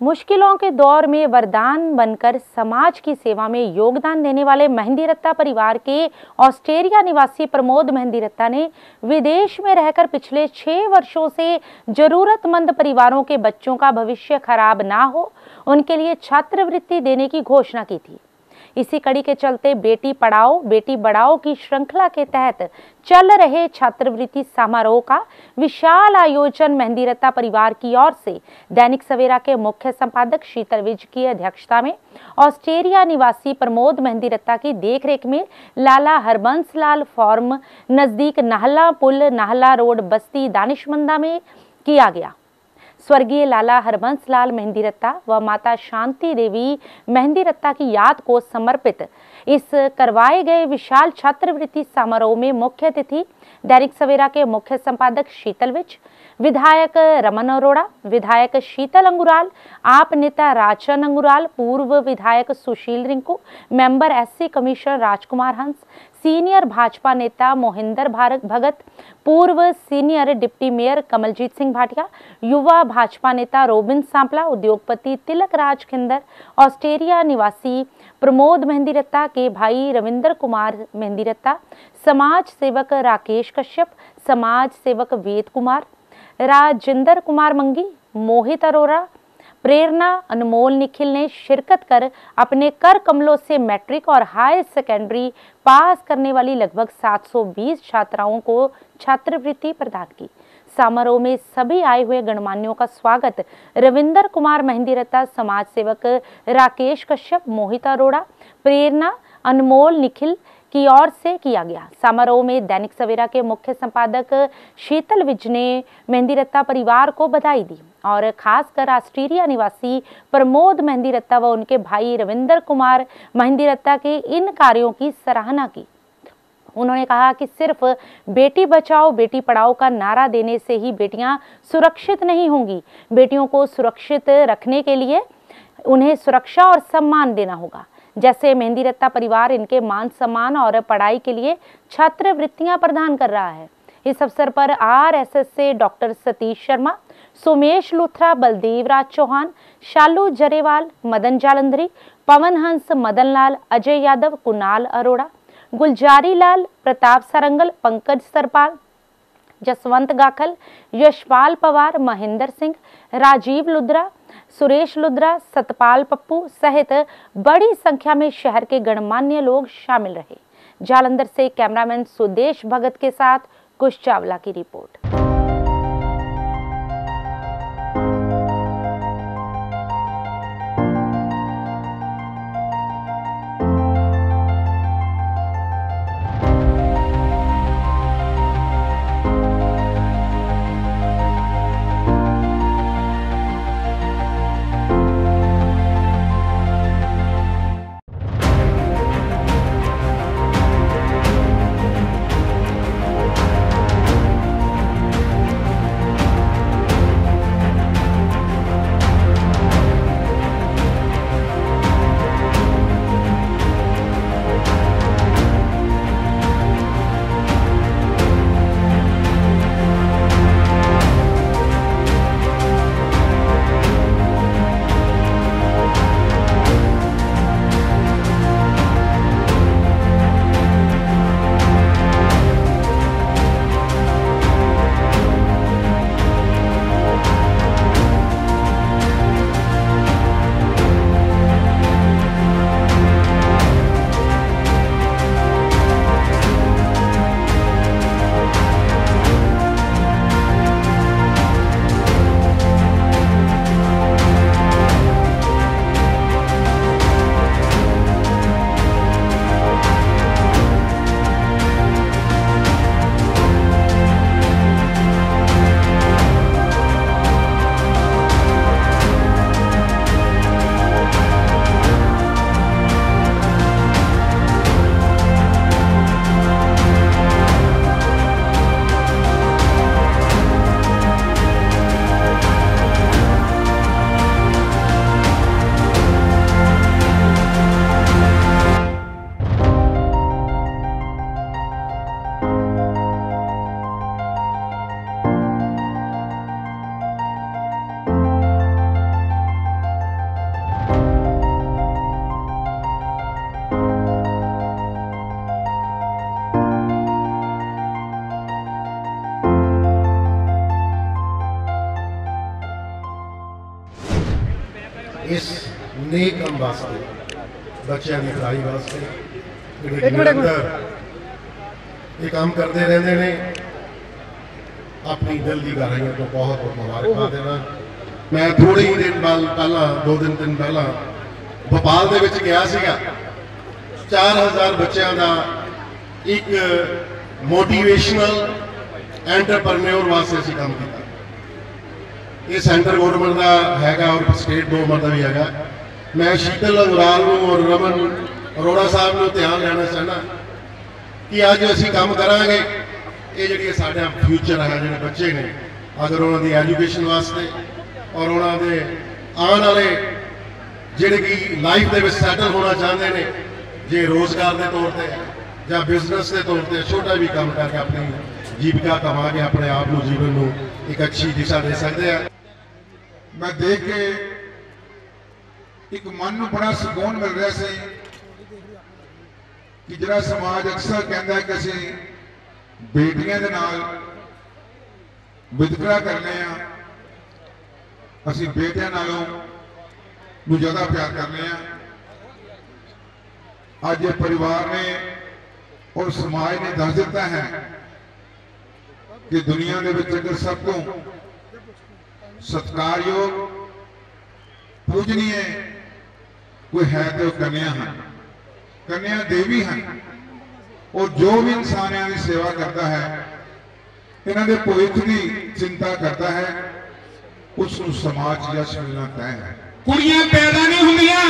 मुश्किलों के दौर में वरदान बनकर समाज की सेवा में योगदान देने वाले मेहंदी रत्ता परिवार के ऑस्ट्रेलिया निवासी प्रमोद मेहंदी रत्ता ने विदेश में रहकर पिछले 6 वर्षों से जरूरतमंद परिवारों के बच्चों का भविष्य खराब ना हो, उनके लिए छात्रवृत्ति देने की घोषणा की थी। इसी कड़ी के चलते बेटी पढ़ाओ बेटी बढ़ाओ की श्रृंखला के तहत चल रहे छात्रवृत्ति समारोह का विशाल आयोजन मेहंदी रत्ता परिवार की ओर से दैनिक सवेरा के मुख्य संपादक शीतल विज की अध्यक्षता में ऑस्ट्रेलिया निवासी प्रमोद मेहंदी रत्ता की देखरेख में लाला हरबंस लाल फार्म नजदीक नाहला पुल, नाहला रोड, बस्ती, दानिशमंदा में किया गया। स्वर्गीय लाला हरबंस लाल मेहंदी रत्ता व माता शांति देवी मेहंदी रत्ता की याद को समर्पित इस करवाए गए विशाल छात्रवृत्ति समारोह में मुख्य अतिथि दैनिक सवेरा के मुख्य संपादक शीतल विज, विधायक रमन अरोड़ा, विधायक शीतल अंगुराल, आप नेता राजन अंगुराल, पूर्व विधायक Sushil Rinku, member SC commissioner Rajkumar Hans, senior Bhajpa नेता मोहिंदर भगत, पूर्व senior deputy mayor Kamaljit Singh Bhatia, युवा भाजपा नेता रोबिन सांपला, उद्योगपति तिलक राज खिंदर, ऑस्ट्रेलिया निवासी प्रमोद मेहंदी रत्ता के भाई रविंदर कुमार मेहंदी रत्ता, समाज सेवक राकेश कश्यप, समाज सेवक वेद कुमार, राजेंद्र कुमार मंगी, मोहित अरोड़ा, प्रेरणा, अनमोल निखिल ने शिरकत कर अपने कर कमलों से मैट्रिक और हायर सेकेंडरी पास करने वाली लगभग 720 छात्राओं को छात्रवृत्ति प्रदान की। समारोह में सभी आए हुए गणमान्यों का स्वागत रविंदर कुमार मेहंदी रत्ता, समाज सेवक राकेश कश्यप, मोहित अरोड़ा, प्रेरणा, अनमोल निखिल की ओर से किया गया। समारोह में दैनिक सवेरा के मुख्य संपादक शीतल विज ने मेहंदी रत्ता परिवार को बधाई दी और खासकर ऑस्ट्रेलिया निवासी प्रमोद मेहंदी रत्ता व उनके भाई रविंदर कुमार मेहंदी रत्ता के इन कार्यों की सराहना की। उन्होंने कहा कि सिर्फ बेटी बचाओ बेटी पढ़ाओ का नारा देने से ही बेटियां सुरक्षित नहीं होंगी। बेटियों को सुरक्षित रखने के लिए उन्हें सुरक्षा और सम्मान देना होगा। जैसे मेहंदी रत्ता परिवार इनके मान सम्मान और पढ़ाई के लिए छात्रवृत्तियां प्रदान कर रहा है। इस अवसर पर आरएसएस से डॉक्टर सतीश शर्मा, सोमेश लूथरा, बलदेव राज चौहान, शालू जरेवाल, मदन जालंधरी, पवन हंस, मदन लाल, अजय यादव, कुणाल अरोड़ा, गुलजारी लाल, प्रताप सरंगल, पंकज सरपाल, जसवंत गाखल, यशपाल पवार, महेंद्र सिंह, राजीव लुद्रा, सुरेश लुद्रा, सतपाल पप्पू सहित बड़ी संख्या में शहर के गणमान्य लोग शामिल रहे। जालंधर से कैमरामैन सुदेश भगत के साथ कुश चावला की रिपोर्ट। इस नेक काम वास्ते, बच्चों की भलाई वास्ते ये काम करते रहते हैं। अपनी दिल की गहराइयों को बहुत बहुत मुबारकबाद देना। मैं थोड़े ही दिन पहला 2 दिन पहला भोपाल दे विच गया सीगा। 4000 बच्चों का एक मोटिवेशनल एंटरप्रेन्योर वास्ते असीं काम किया। ये सेंटर गौरमेंट का हैगा और स्टेट गौरमेंट का भी हैगा। मैं शीतल अंगराल और रमन अरोड़ा साहब को ध्यान लेना चाहना कि अज असीं काम करांगे। ये जिहड़े साडा फ्यूचर है, जिहड़े बच्चे ने, अगर उन्होंने एजुकेशन वास्ते और उन्होंने आने वाले जिहड़े कि लाइफ दे विच सैटल होना चाहते हैं, जे रोज़गार के तौर पर या बिजनेस के तौर पर छोटा भी काम करके अपनी जीविका कमा के अपने आप को जीवन को एक अच्छी दिशा दे सकते हैं। मैं देख के एक मन को बड़ा सुकून मिल रहा है कि जिहड़ा समाज अक्सर कहता है कि असीं बेटियां दे नाल वितकरा करने, असीं बेटियां नालों ज़्यादा प्यार करने। अज परिवार ने और समाज ने दस दिता है कि दुनिया के विच अगर सब तो सत्कारयोग पूजनीय कोई है तो कन्या हैं, कन्या देवी हैं। और जो भी इंसान की सेवा करता है, इन्हों के भविख की चिंता करता है, उसको समाज यश मिलना तय है। कुड़ियां पैदा नहीं होंदियां,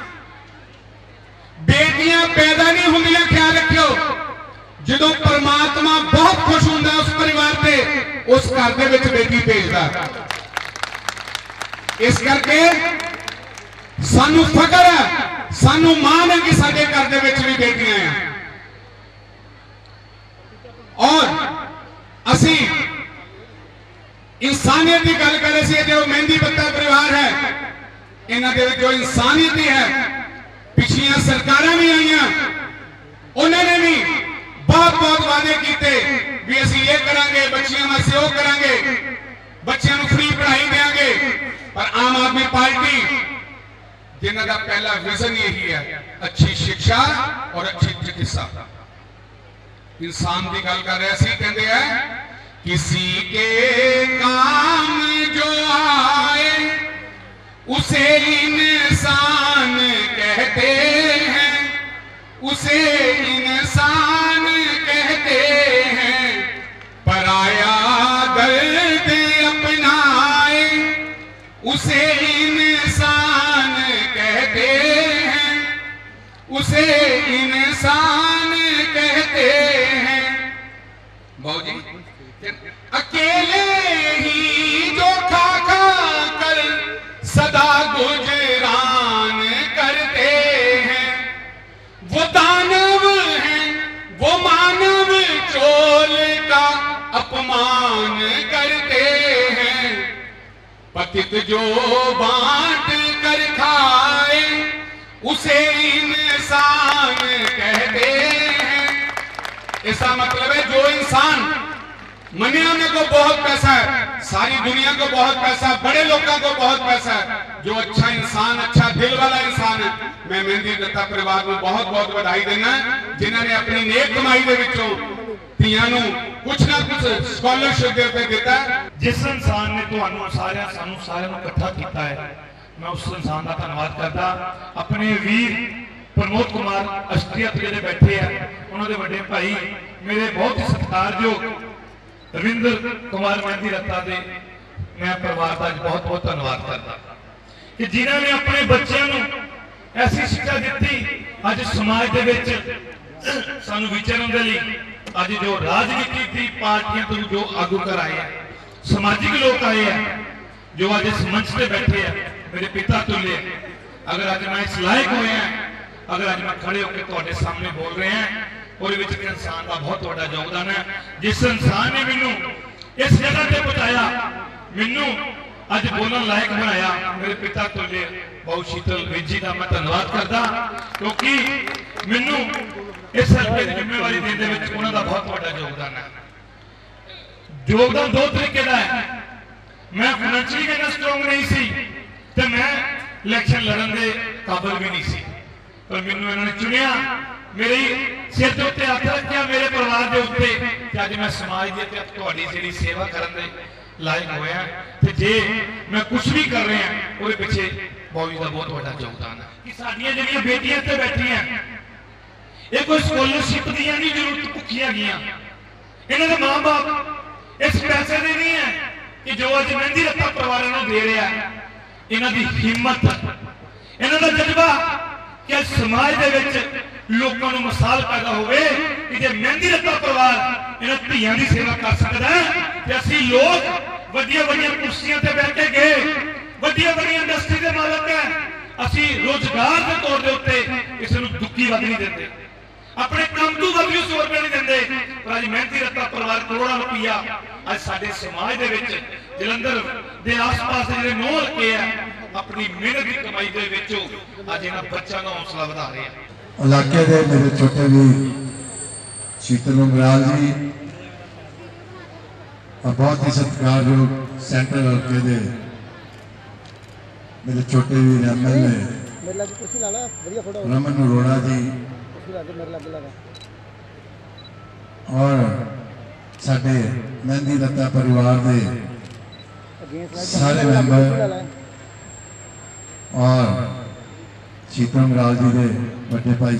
बेटियां पैदा नहीं होंदियां। ख्याल रखियो, जो परमात्मा बहुत खुश होंदा उस परिवार से, उस घर दे विच बेटी भेजदा। इस करके सानू फकर है, सानू मान है कि साडे घर दे विच भी बेटियां हैं। और असी इंसानियत की गल कर रहे थे, जो मेहंदी पत्ता परिवार है, इन्हां दे विच जो इंसानियत है, पिछलियां सरकारां भी आईयां, उन्होंने भी बहुत बहुत वादे किए भी असीं ये करांगे, बच्चियों वास्ते वो करांगे, बच्चों को फ्री पढ़ाई देंगे। पर आम आदमी पार्टी जिन्हां दा पहला विजन यही है, अच्छी शिक्षा और अच्छी चिकित्सा। इंसान की गल कर रहे सी, कहते हैं किसी के काम जो आए उसे इंसान कहते हैं, उसे इंसान कहते हैं। पराया दर्द अपनाए उसे इंसान कहते हैं, उसे इंसान कहते हैं। बाबू जी, अकेले ही जो खा खा कर सदा गुजरान करते हैं, वो दानव हैं, वो मानव चोल का अपमान करते हैं। पतित जो बांट कर खाए उसे इंसान कहते हैं। इसका मतलब है जो इंसान मनिया में को बहुत पैसा है, सारी दुनिया को बहुत पैसा है, बड़े लोगों को बहुत पैसा है, जो अच्छा इंसान, अच्छा दिल वाला इंसान है। मैं मेहंदी दत्ता परिवार को बहुत बहुत बधाई देना, जिन्होंने अपनी नेक कमाई के विचों धीआं नूं कुछ ना कुछ स्कॉलरशिप दे के दिता। जिस इंसान ने तुहानू सानू सारिआं नूं इकट्ठा किया है, मैं उस इंसान का धन्यवाद करता। अपने वीर प्रमोद कुमार अष्टियत जिहड़े बैठे हैं, उन्होंने बड़े भाई मेरे बहुत ही सत्कारयोग रविंद्र कुमार मेहंदी रत्ता दे मैं परिवार का बहुत बहुत धन्यवाद करता कि जिन्होंने अपने बच्चों को ऐसी शिक्षा दी। अज समाज के सानू विचरण के लिए अज जो राजनीति की पार्टियां तो जो आगू कर आए हैं, समाजिक लोग आए हैं, जो अज इस मंच पे बैठे हैं, मेरे पिता तुल्य। अगर अज मैं इस लायक हुए हैं, अगर अज मैं खड़े होकर तुहाडे सामने बोल रहे हैं, और इंसान का बहुत बड़ा योगदान है। जिस इंसान ने मैनू इस जगह पे पहुंचाया, मैनू अज बोलने लायक बनाया, मेरे पिता तुल्य बहुत शीतल वीर जी का मैं धन्यवाद करता, क्योंकि मैनू इस हल्के की जिम्मेवारी देने में उन्होंने बहुत बड़ा योगदान है। योगदान दो तरीके का है। मैं फाइनेंशियली इतना स्ट्रोंग नहीं सी, तो मैं इलेक्शन लड़न के काबिल भी नहीं सी, पर मैनू इन्होंने चुनिया, मेरे सिर के उत्ते हथ रखा, मेरे परिवार के उत्ते, अज मैं समाज की तुहाडी जिहड़ी सेवा करने लायक होया। ते जे मैं कुछ भी कर रहा वो पिछे बॉबी का बहुत बड़ा योगदान है कि साडियां जिहड़ियां बेटियां इत्थे बैठियां, ये कोई स्कॉलरशिप दी नहीं जरूरत भुखियां गईयां, इन्हां दे मां बाप इस पैसे दे नहीं है कि जो अज मेहंदी रत्ता परिवार इन्हां दे रहा है। इन्हां दी हिम्मत, इन्हां दा जज्बा कि समाज दे विच लोगों को मिसाल पैदा होवे कि जे मेहंदी रत्ता परिवार इन्हां धीआं दी सेवा कर सकदा है ते असीं लोग वड्डियां वड्डियां कुर्सियां ते बैठ के गए, वड्डियां वड्डियां इंडस्ट्री के मालक है, असीं रोजगार के तौर के उत्ते किसी नूं दुक्की वध नहीं देंदे, अपने काम तो वध भी 100 रुपया नहीं देंदे। पर अज मेहनती रत्ता परिवार करोड़ों रुपया अज साडे समाज दे विच जलंधर दे आस-पास जिहड़े 9 हलके है अपनी मेहनत की कमाई दे विचों अज इन्हां बच्चों का हौसला वधा रहे हैं। इलाके दे मेरे छोटे भी शीतल उमराल जी और बहुत ही सत्कारयोग सेंट्रल हल्के दे मेरे छोटे भी MLA रमन अरोड़ा जी और साडे मेहंदी रत्ता परिवार दे सारे मेंबर और शीतल उमराल जी दे बड़े भाई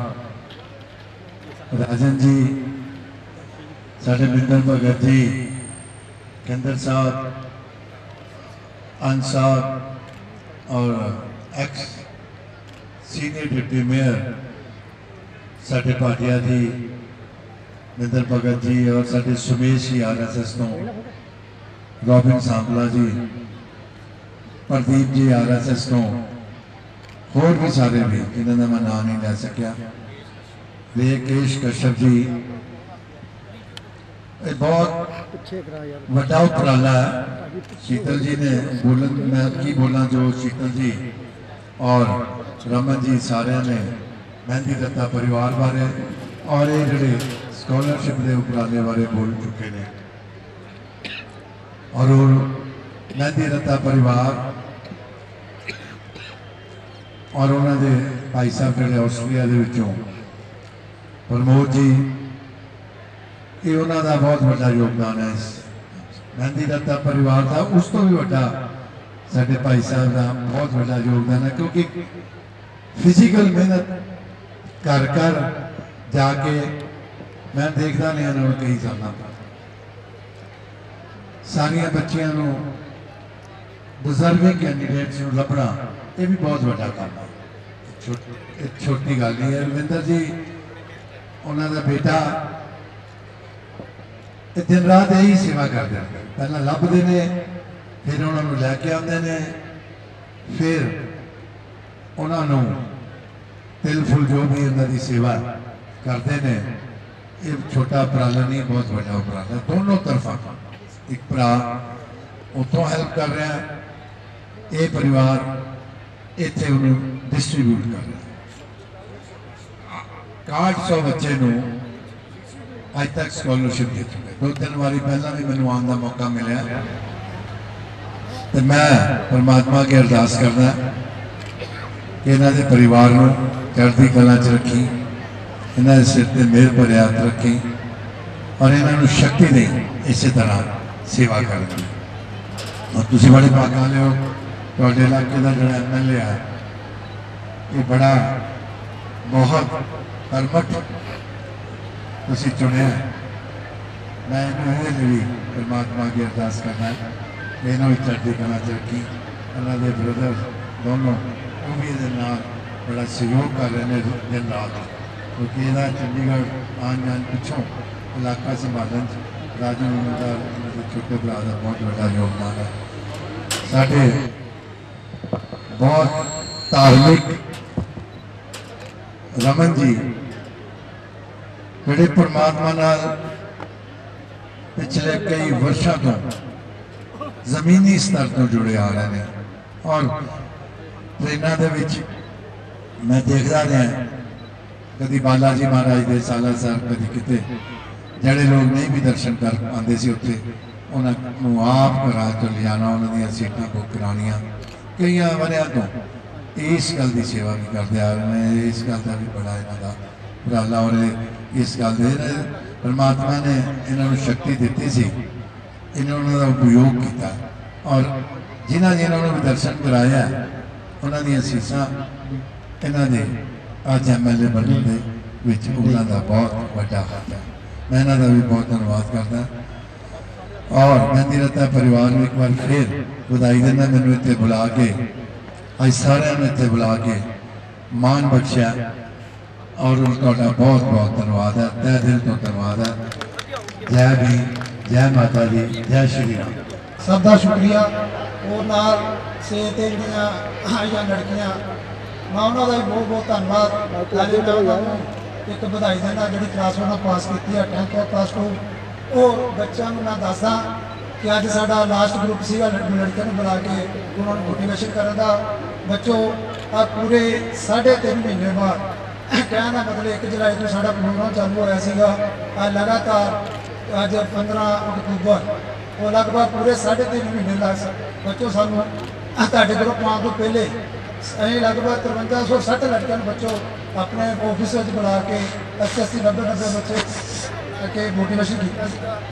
साहब राजन जी, साडे मिंदर भगत जी, केंद्र साहब, अंश साहब और एक्स सीनियर डिप्टी मेयर साडे भाटिया जी, मिंदर भगत जी और साडे सुमेश जी RSS तो रॉबिन सांपला जी, प्रदीप जी RSS तो होर भी सारे भी जिन्होंने मैं नाम नहीं ले सकिया, केश कश्यप जी, बहुत बड़ा उपराला है। शीतल जी ने बोलन मैं की बोला जो शीतल जी और रमन जी सारे ने मेहंदी रत्ता परिवार बारे और ये जोड़े स्कॉलरशिप के उपराले बारे बोल चुके हैं और मेहंदी रत्ता परिवार और उन्होंने भाई साहब जोड़े आस्ट्रेलिया के विचों प्रमोद जी, ये उन्होंने बहुत बड़ा योगदान है इस मेहंदी रत्ता परिवार का, उस तो भी बड़ा साडे भाई साहब का बहुत बड़ा योगदान है क्योंकि फिजिकल मेहनत कर कर जाके मैं देखता नहीं उन्होंने कई साल सारिया बच्चियां डिजर्विंग कैंडीडेट्स लभना ये भी बहुत बड़ा काम है, छोटी गल नहीं है। रविंदर जी उन्होंने बेटा दिन रात यही सेवा करते हैं, पहला लभते हैं फिर उन्होंने लैके आते हैं, फिर उन्होंने तिल फुल जो भी उन्होंने सेवा करते हैं। ये छोटा उपराला नहीं, बहुत बड़ा उपराला दोनों तरफा। एक भरा उतों हेल्प कर रहा है, ये परिवार इतने उन्होंने डिस्ट्रीब्यूट कर रहा है। 800 बच्चे को अज तक स्कॉलरशिप दे चुके, 2-3 बारी पहला भी मैंने आने का मौका मिले तो मैं परमात्मा की अरदास करना कि इन्हों के परिवार को चढ़ती कला च रखी, इन्हों के सिर पर मेहर भरे हाथ रखी और इन्हों शक्ति नहीं इस तरह सेवा करनी। और तुम बड़े भाग वाले हो, थोड़े इलाके का जो MLA है ये बड़ा बहुत कर्मठ तुम चुने। मैं इन्होंने भी परमात्मा की अरदास करना है इन्हों भी चढ़ती कला च रखी, इन्होंने ब्रदर दोनों वो भी ये बड़ा सहयोग कर रहे हैं दिन रात, क्योंकि यदा चंडीगढ़ आन जान पिछों इलाका संभालन राजन का छोटे भरा का बहुत बड़ा योगदान है। साढ़े बहुत धार्मिक रमन जी जोड़े परमात्मा नाल पिछले कई वर्षों तो जमीनी स्तर तो जुड़े आ रहे हैं और ट्रेनों के विच मैं देखता रहा कभी बालाजी महाराज के सालासर कभी किते जड़े लोग नहीं भी दर्शन कर पाते थे उत्थे उन्होंने आप घरा चो ले जाना, उन्होंने सीटां बुक करानियां कई वरिया तो इस गल की सेवा भी करते आ रहे हैं। इस गल का भी बड़ा इन्हों का उपराला और इस गल परमात्मा ने इन्होंने शक्ति दी सी, इन्होंने का उपयोग किया और जिन्होंने जिन्होंने भी दर्शन कराया उन्होंने सीसा इन्हों के अज MLA बनने के उन्होंने बहुत बड़ा हाथ है। मैं इन्हों का भी बहुत धन्यवाद करता और मेहंदी रत्ता परिवार में एक बार फिर बधाई देना। मैंने इतने बुला के अज सारे इतने बुला के मान बख्शा और उनका बहुत बहुत धन्यवाद है, तय दिल तो धन्यवाद है। जय भीम, जय माता दी, जय श्री राम। सबका शुक्रिया। और नाल सेहत आईया लड़कियां मैं उन्होंने भी बहुत बहुत धन्यवाद एक बधाई देना जी क्लास उन्होंने पास की है 10th प्लस 2 और बच्चों मैं दसदा कि अज साडा लास्ट ग्रुप सीगा लड़कियों को बुला के उन्होंने मोटिवेशन करने का। बच्चों आ पूरे 3.5 महीने बाद कहने का मतलब 1 जुलाई को साडा प्रोग्राम चालू होया सीगा। लगातार अज 15 अक्तूबर वो लगभग पूरे 3.5 महीने लग बच्चों सानू तुहाडे ग्रुप आने तो पहले अं लगभग 5360 लड़कियों बच्चों अपने ऑफिस बुला के 80-90 बच्चे के मोटिवेशन किया।